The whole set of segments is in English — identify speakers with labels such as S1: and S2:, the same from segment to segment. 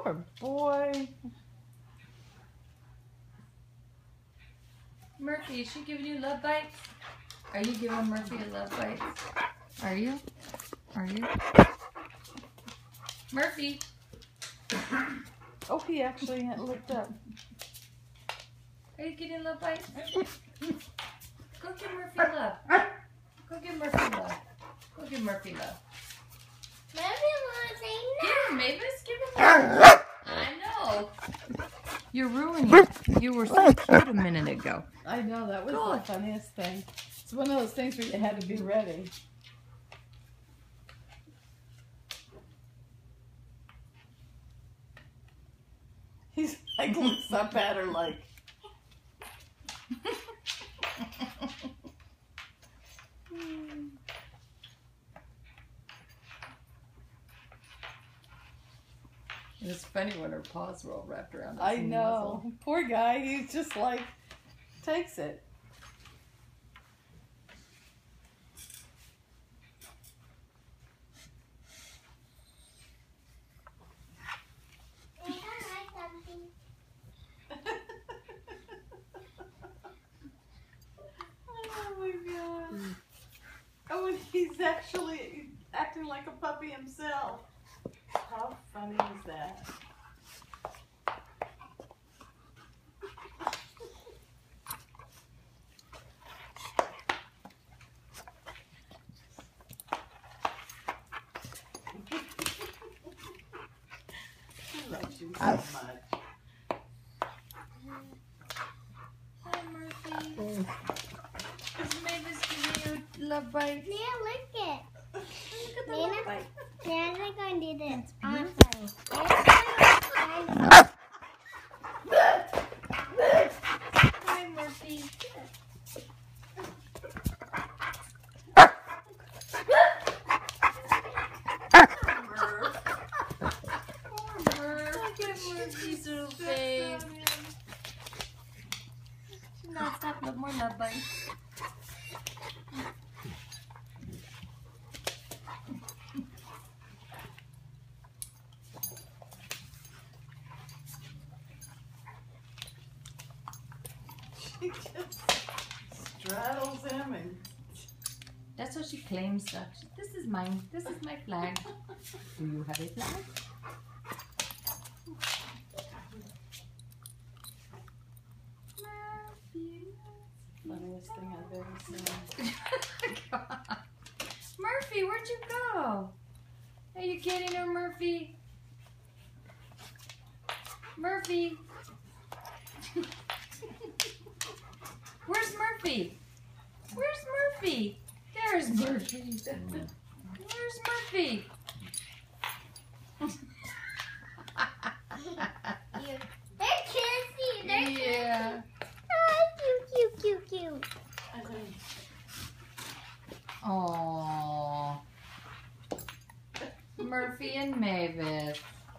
S1: Poor boy.
S2: Murphy, is she giving you love bites? Are you giving Murphy a love bite? Are you? Are you? Murphy.
S1: Oh, he actually looked up.
S2: Are you getting love bites? Go give Murphy love. Go give Murphy love. Go give Murphy love.
S3: Maybe wanna say no.
S2: Give him, Mavis. Give him love. I know. You're ruining it. You were so cute a minute ago.
S1: I know, that was
S2: Good.
S1: the funniest thing. It's one of those things where you had to be ready. He's like, looks up at her like.
S2: It's funny when her paws were all wrapped around his
S1: I know.
S2: muzzle.
S1: Poor guy, he's just like, takes it.
S3: I like something.
S1: Oh my god. Oh, and he's actually acting like a puppy himself. How funny is that? He loves you so much.
S2: Hi, Murphy. Is Mavis giving you love bites?
S3: Nana, look it.
S2: Look at the
S3: Nana,
S2: love bite.
S3: Nana's going to do this.
S2: That's Hi, Murphy. Poor Murph. Look at Murphy's little face. She's not stop. Love more love bites.
S1: She just straddles him and
S2: That's how she claims stuff. This is mine. This is my flag. Do you have a flag?
S1: funniest thing I've ever seen.
S2: God. Murphy, where'd you go? Are you getting her, Murphy? Murphy. Where's Murphy? Where's Murphy? There's Murphy. Where's Murphy?
S3: They're kissy. They're
S2: Yeah.
S3: oh, cute.
S2: Aww. Murphy and Mavis.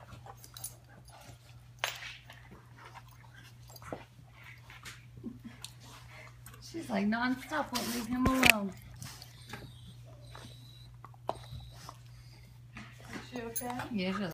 S2: She's like non-stop, won't leave him alone.
S1: Is she okay?
S2: Yeah, she's